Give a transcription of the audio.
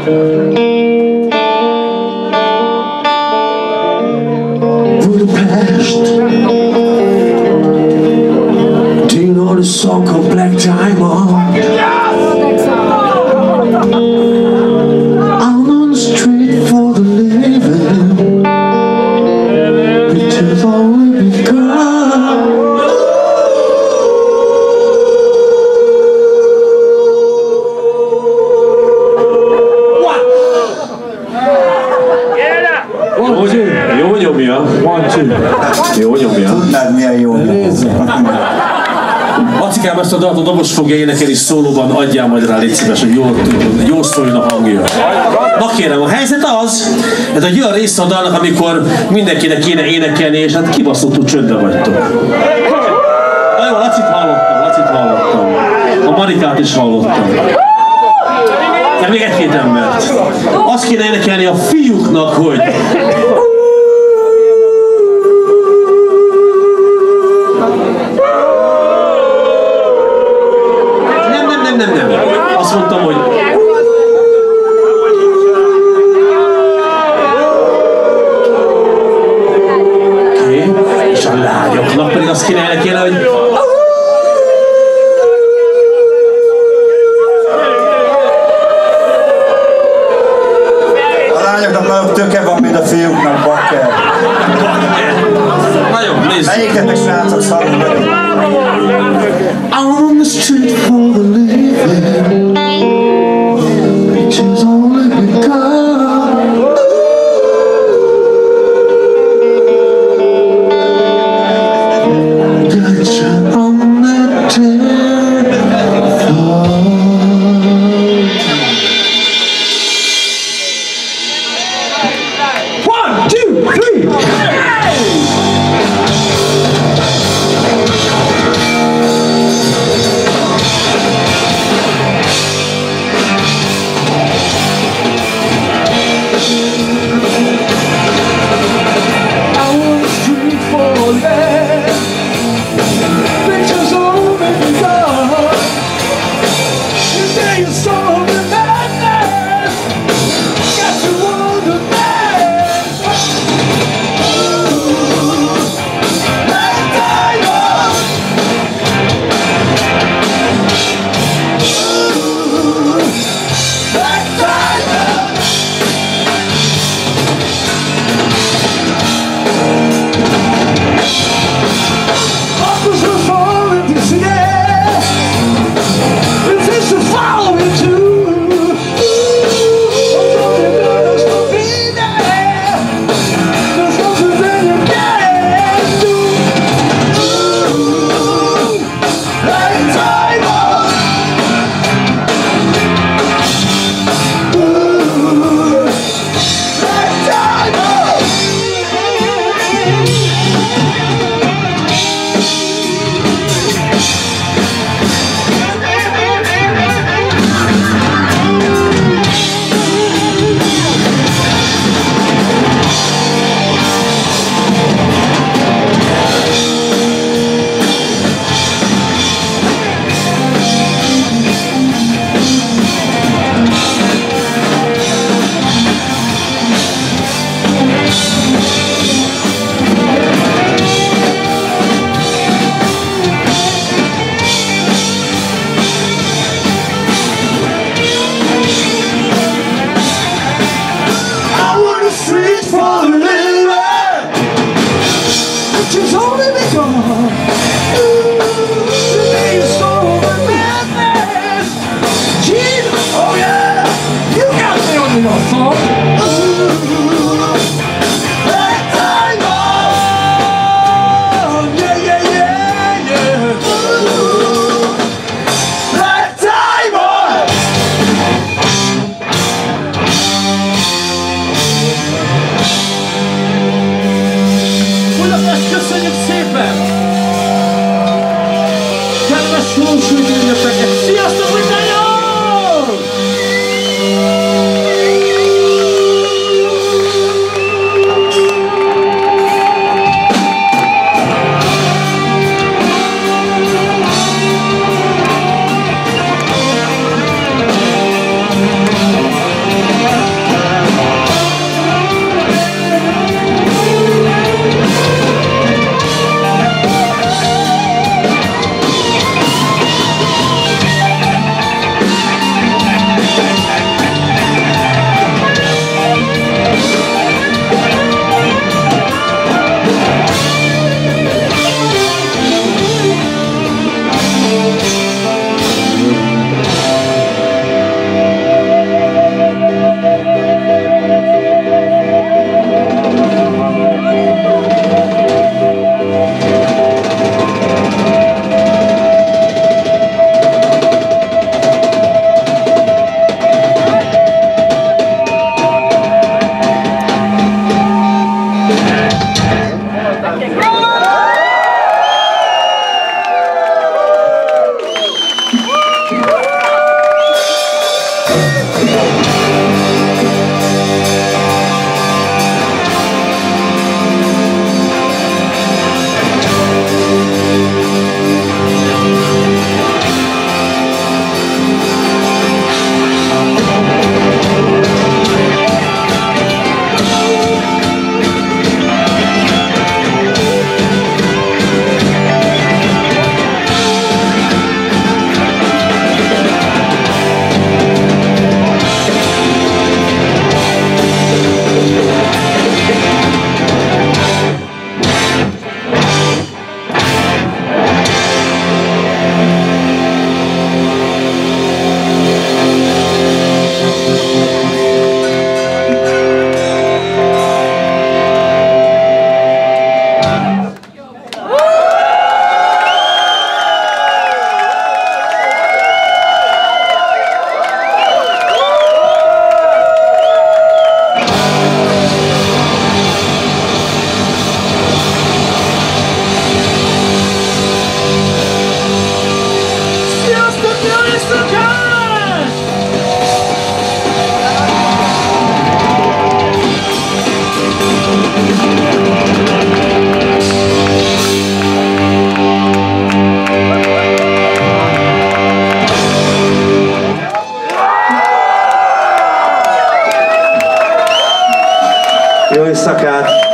Budapest. Do you know the song called Black Diamond? I'm on the street for the living. Pictures all will be gone. Jó nyomja. One, two. Jó nyomja. Tudnád milyen jó nyomja. Acikám, ezt a dalt a dobos fogja énekelni szólóban, adjál majd rá, légy szíves, hogy jól szóljon a hangja. Na kérem, a helyzet az, ez egy olyan része a dalnak, amikor mindenkinek kéne énekelni, és hát kibaszottul csöndbe vagytok. Na jó, Lacit hallottam. A Marikát is hallottam. De még egy-két embert. Azt kéne énekelni a fiúknak, hogy... Nem. Azt mondtam, hogy... Oké. És a lányoknak pedig azt kéne elkérni, hogy... A lányoknak nagyobb töke van, mint a fiúknak, bakker. Na jó, nézzük. Melyiketek srácok szarul? I'm on the street for the living. Jó éjszakát!